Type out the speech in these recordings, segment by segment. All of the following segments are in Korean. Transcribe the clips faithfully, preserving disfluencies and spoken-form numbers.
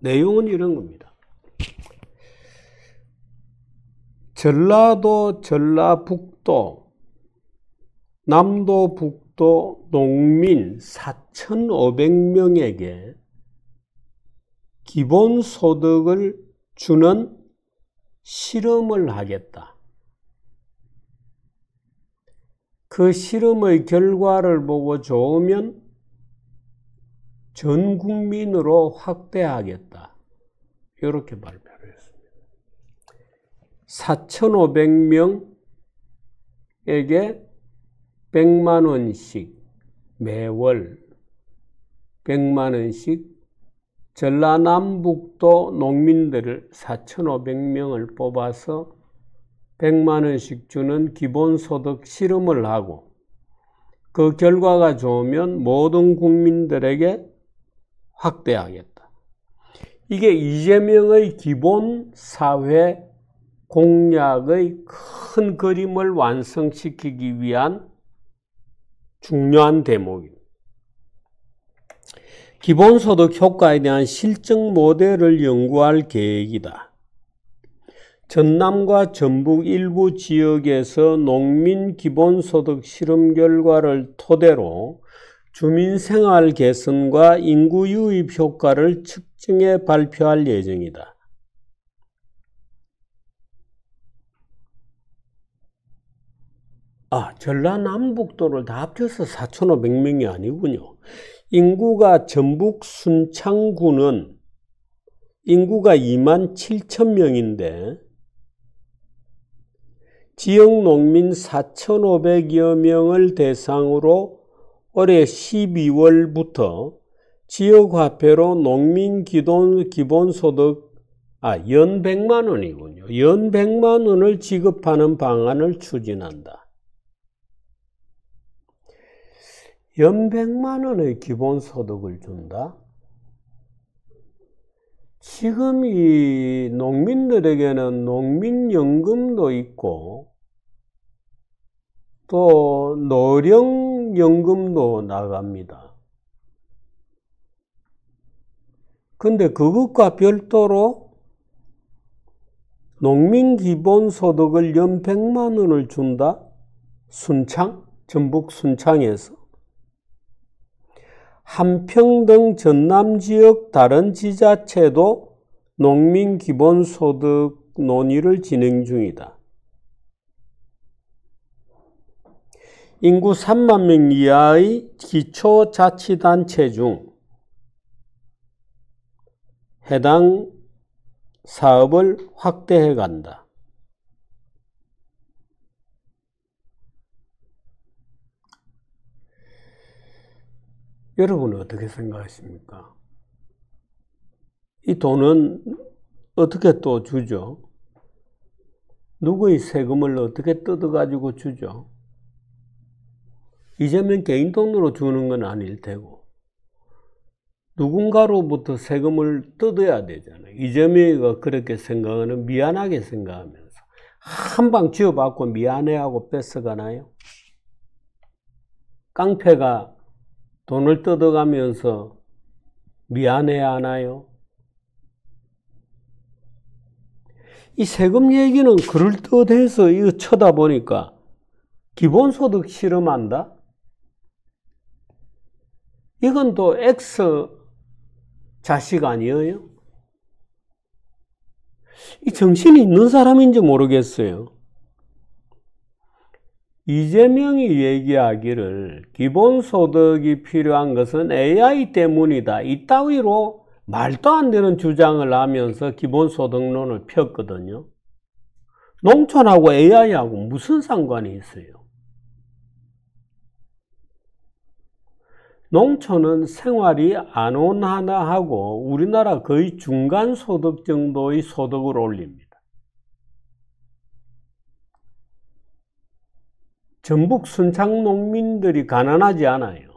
내용은 이런 겁니다. 전라도, 전라북도, 남도, 북도 농민 사천오백 명에게 기본소득을 주는 실험을 하겠다. 그 실험의 결과를 보고 좋으면 전 국민으로 확대하겠다. 이렇게 발표를 했습니다. 사천오백 명에게 백만 원씩 매월 백만 원씩 전라남북도 농민들을 사천오백 명을 뽑아서 백만 원씩 주는 기본소득 실험을 하고 그 결과가 좋으면 모든 국민들에게 확대하겠다. 이게 이재명의 기본사회 공약의 큰 그림을 완성시키기 위한 중요한 대목입니다. 기본소득 효과에 대한 실증 모델을 연구할 계획이다. 전남과 전북 일부 지역에서 농민 기본소득 실험 결과를 토대로 주민생활 개선과 인구 유입 효과를 측정해 발표할 예정이다. 아, 전라남북도를 다 합쳐서 사천오백 명이 아니군요. 인구가 전북 순창군은 인구가 이만 칠천 명인데 지역 농민 사천오백여 명을 대상으로 올해 십이월부터 지역화폐로 농민 기본, 기본소득 아, 연 백만 원이군요. 연 백만 원을 지급하는 방안을 추진한다. 연 백만 원의 기본소득을 준다? 지금 이 농민들에게는 농민연금도 있고 또 노령연금도 나갑니다. 근데 그것과 별도로 농민기본소득을 연 백만 원을 준다? 순창? 전북 순창에서? 함평 전남 지역 다른 지자체도 농민 기본소득 논의를 진행 중이다. 인구 삼만 명 이하의 기초자치단체 중 해당 사업을 확대해 간다. 여러분은 어떻게 생각하십니까? 이 돈은 어떻게 또 주죠? 누구의 세금을 어떻게 뜯어가지고 주죠? 이재명 개인 돈으로 주는 건 아닐 테고 누군가로부터 세금을 뜯어야 되잖아요. 이재명이가 그렇게 생각하는 미안하게 생각하면서 한 방 쥐어받고 미안해하고 뺏어가나요? 깡패가 돈을 뜯어가면서 미안해 하나요? 이 세금 얘기는 그럴듯해서 이거 쳐다보니까 기본소득 실험한다? 이건 또 X 자식 아니에요? 이 정신이 있는 사람인지 모르겠어요. 이재명이 얘기하기를 기본소득이 필요한 것은 에이아이 때문이다. 이따위로 말도 안 되는 주장을 하면서 기본소득론을 폈거든요. 농촌하고 에이아이하고 무슨 상관이 있어요? 농촌은 생활이 안 온화하고 우리나라 거의 중간 소득 정도의 소득을 올립니다. 전북 순창 농민들이 가난하지 않아요.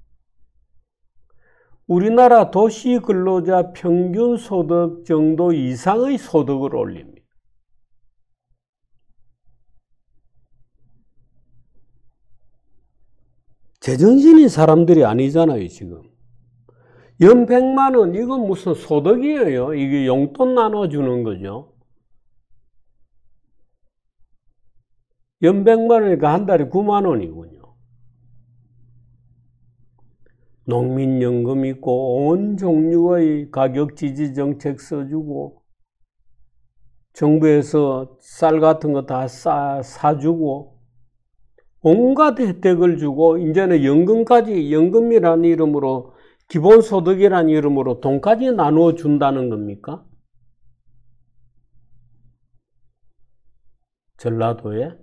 우리나라 도시 근로자 평균 소득 정도 이상의 소득을 올립니다. 제정신인 사람들이 아니잖아요, 지금. 연 백만 원, 이건 무슨 소득이에요? 이게 용돈 나눠주는 거죠. 연 백만 원이니까 한 달에 구만 원이군요. 농민연금 있고 온 종류의 가격 지지 정책 써주고 정부에서 쌀 같은 거 다 싸, 사주고 온갖 혜택을 주고 이제는 연금까지, 연금이라는 이름으로, 기본소득이라는 이름으로 돈까지 나누어 준다는 겁니까? 전라도에?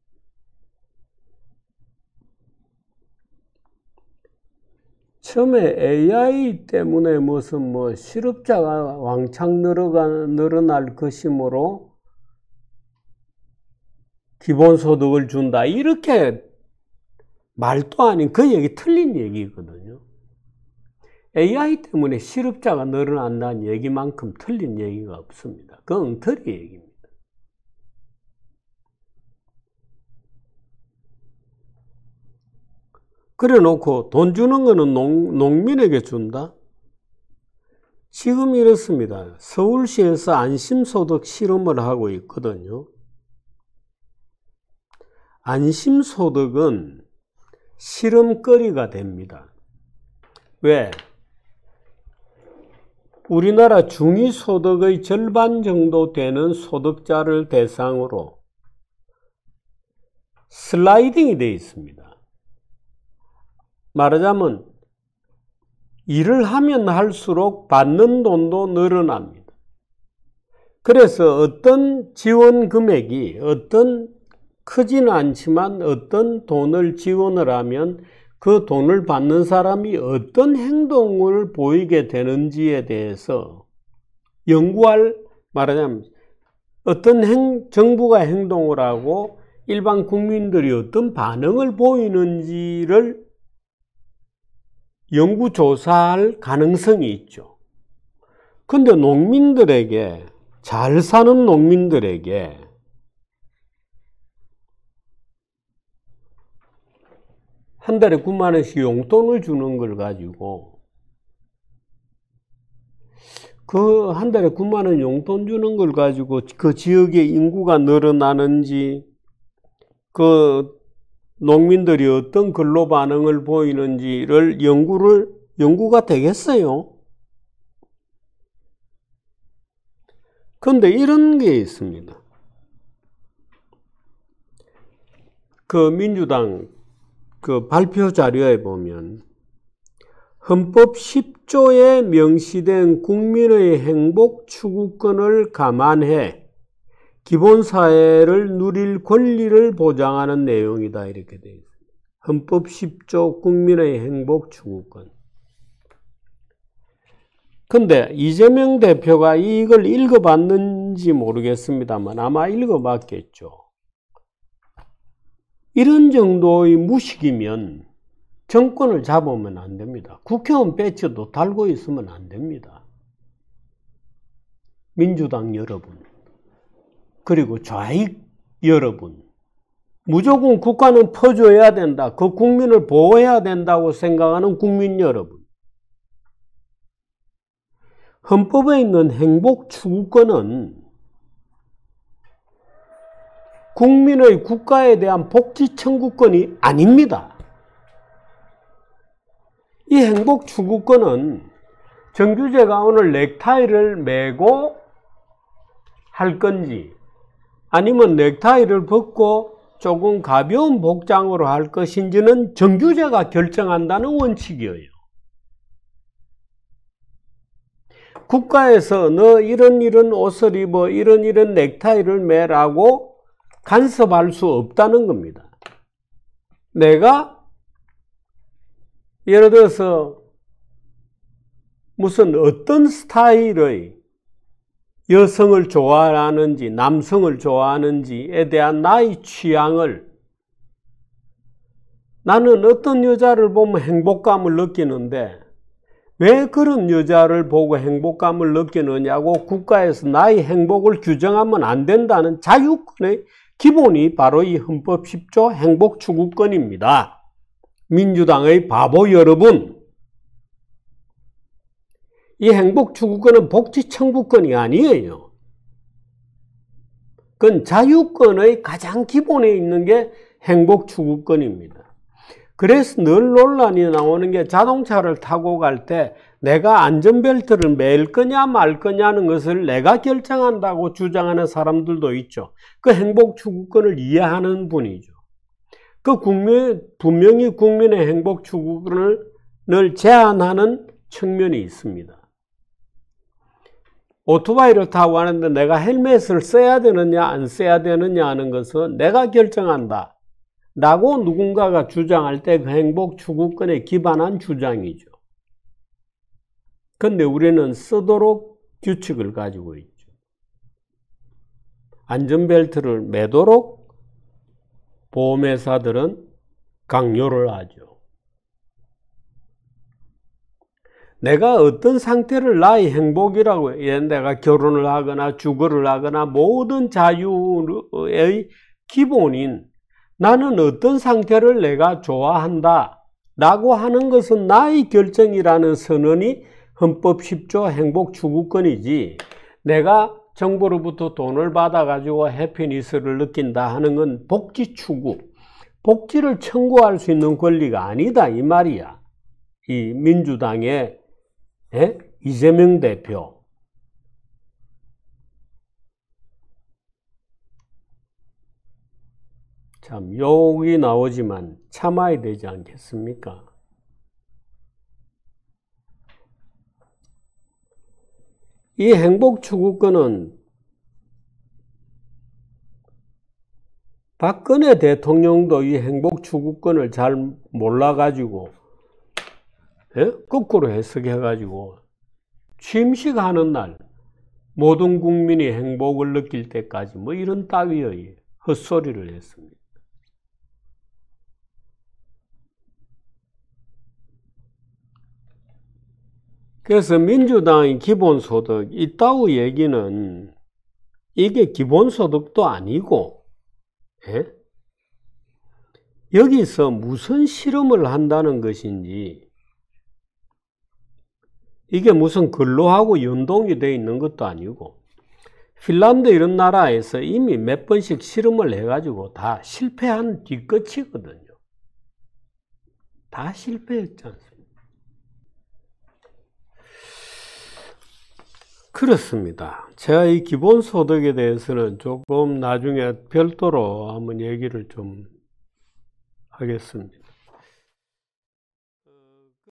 처음에 에이아이 때문에 무슨 뭐 실업자가 왕창 늘어가, 늘어날 것이므로 기본소득을 준다, 이렇게 말도 아닌 그 얘기 틀린 얘기거든요. 에이아이 때문에 실업자가 늘어난다는 얘기만큼 틀린 얘기가 없습니다. 그건 엉터리 얘기입니다. 그래 놓고 돈 주는 거는 농, 농민에게 준다? 지금 이렇습니다. 서울시에서 안심소득 실험을 하고 있거든요. 안심소득은 실험거리가 됩니다. 왜? 우리나라 중위소득의 절반 정도 되는 소득자를 대상으로 슬라이딩이 되어 있습니다. 말하자면 일을 하면 할수록 받는 돈도 늘어납니다. 그래서 어떤 지원 금액이 어떤 크지는 않지만 어떤 돈을 지원을 하면 그 돈을 받는 사람이 어떤 행동을 보이게 되는지에 대해서 연구할, 말하자면 어떤 행, 정부가 행동을 하고 일반 국민들이 어떤 반응을 보이는지를 연구조사할 가능성이 있죠. 근데 농민들에게, 잘 사는 농민들에게 한 달에 구만 원씩 용돈을 주는 걸 가지고 그 한 달에 구만 원 용돈 주는 걸 가지고 그 지역의 인구가 늘어나는지, 그 농민들이 어떤 근로 반응을 보이는지를 연구를, 연구가 되겠어요? 그런데 이런 게 있습니다. 그 민주당 그 발표 자료에 보면 헌법 십 조에 명시된 국민의 행복 추구권을 감안해 기본사회를 누릴 권리를 보장하는 내용이다, 이렇게 되어 있습니다. 헌법 십 조 국민의 행복 추구권. 근데 이재명 대표가 이걸 읽어봤는지 모르겠습니다만 아마 읽어봤겠죠. 이런 정도의 무식이면 정권을 잡으면 안 됩니다. 국회의원 배지도 달고 있으면 안 됩니다. 민주당 여러분, 그리고 좌익 여러분, 무조건 국가는 퍼줘야 된다, 그 국민을 보호해야 된다고 생각하는 국민 여러분, 헌법에 있는 행복 추구권은 국민의 국가에 대한 복지 청구권이 아닙니다. 이 행복 추구권은 정규제가 오늘 넥타이를 매고 할 건지 아니면 넥타이를 벗고 조금 가벼운 복장으로 할 것인지는 정규제가 결정한다는 원칙이에요. 국가에서 너 이런 이런 옷을 입어, 이런 이런 넥타이를 매라고 간섭할 수 없다는 겁니다. 내가 예를 들어서 무슨 어떤 스타일의 여성을 좋아하는지 남성을 좋아하는지에 대한 나의 취향을, 나는 어떤 여자를 보면 행복감을 느끼는데 왜 그런 여자를 보고 행복감을 느끼느냐고 국가에서 나의 행복을 규정하면 안 된다는 자유권의 기본이 바로 이 헌법 십 조 행복추구권입니다. 민주당의 바보 여러분, 이 행복추구권은 복지청구권이 아니에요. 그건 자유권의 가장 기본에 있는 게 행복추구권입니다. 그래서 늘 논란이 나오는 게 자동차를 타고 갈 때 내가 안전벨트를 맬 거냐 말 거냐는 것을 내가 결정한다고 주장하는 사람들도 있죠. 그 행복추구권을 이해하는 분이죠. 그 국민, 분명히 국민의 행복추구권을 제한하는 측면이 있습니다. 오토바이를 타고 가는데 내가 헬멧을 써야 되느냐 안 써야 되느냐 하는 것은 내가 결정한다 라고 누군가가 주장할 때 그 행복추구권에 기반한 주장이죠. 그런데 우리는 쓰도록 규칙을 가지고 있죠. 안전벨트를 매도록 보험회사들은 강요를 하죠. 내가 어떤 상태를 나의 행복이라고 해. 내가 결혼을 하거나 주거를 하거나 모든 자유의 기본인 나는 어떤 상태를 내가 좋아한다 라고 하는 것은 나의 결정이라는 선언이 헌법 십 조 행복추구권이지, 내가 정부로부터 돈을 받아가지고 해피니스를 느낀다 하는 건 복지추구, 복지를 청구할 수 있는 권리가 아니다 이 말이야. 이 민주당의 에? 이재명 대표. 참 욕이 나오지만 참아야 되지 않겠습니까? 이 행복추구권은 박근혜 대통령도 이 행복추구권을 잘 몰라가지고 예? 거꾸로 해석해가지고 취임식하는 날 모든 국민이 행복을 느낄 때까지 뭐 이런 따위의 헛소리를 했습니다. 그래서 민주당의 기본소득 이따위 얘기는 이게 기본소득도 아니고, 예? 여기서 무슨 실험을 한다는 것인지, 이게 무슨 근로하고 연동이 되어 있는 것도 아니고, 핀란드 이런 나라에서 이미 몇 번씩 실험을 해가지고 다 실패한 뒤끝이거든요. 다 실패했지 않습니까? 그렇습니다. 제가 이 기본소득에 대해서는 조금 나중에 별도로 한번 얘기를 좀 하겠습니다.